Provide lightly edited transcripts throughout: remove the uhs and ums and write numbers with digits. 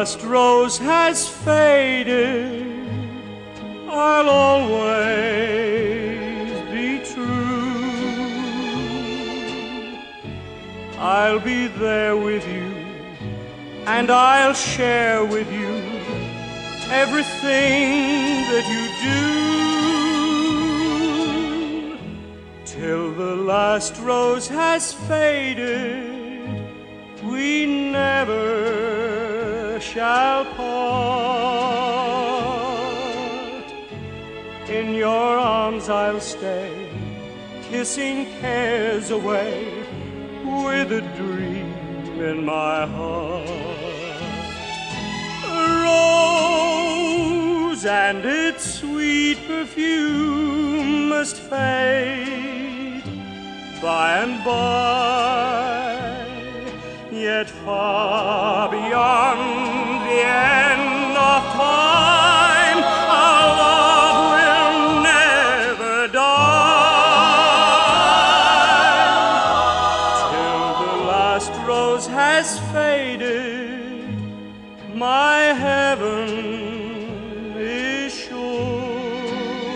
last rose has faded, I'll always be true. I'll be there with you, and I'll share with you everything that you do. Till the last rose has faded, we never shall part. In your arms I'll stay, kissing cares away, with a dream in my heart. A rose and its sweet perfume must fade by and by, yet far beyond the end of time, our love will never die. Till the last rose has faded, my heaven is sure.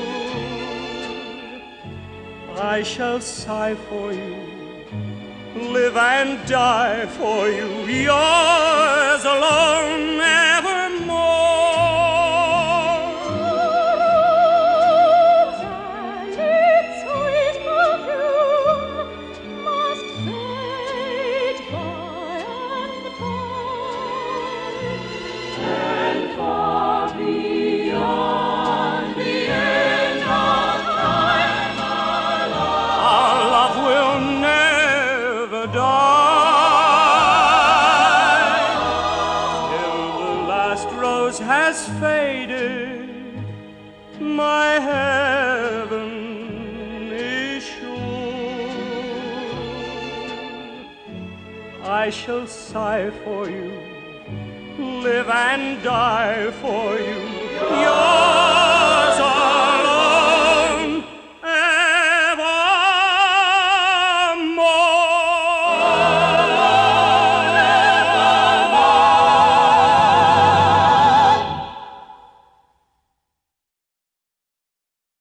I shall sigh for you, live and die for you, yours alone evermore. Rose and its sweet perfume must fade by and by, and far beyond the end of time, Our love will never die. Till the last rose has faded, my heaven is sure. I shall sigh for you, live and die for you, yours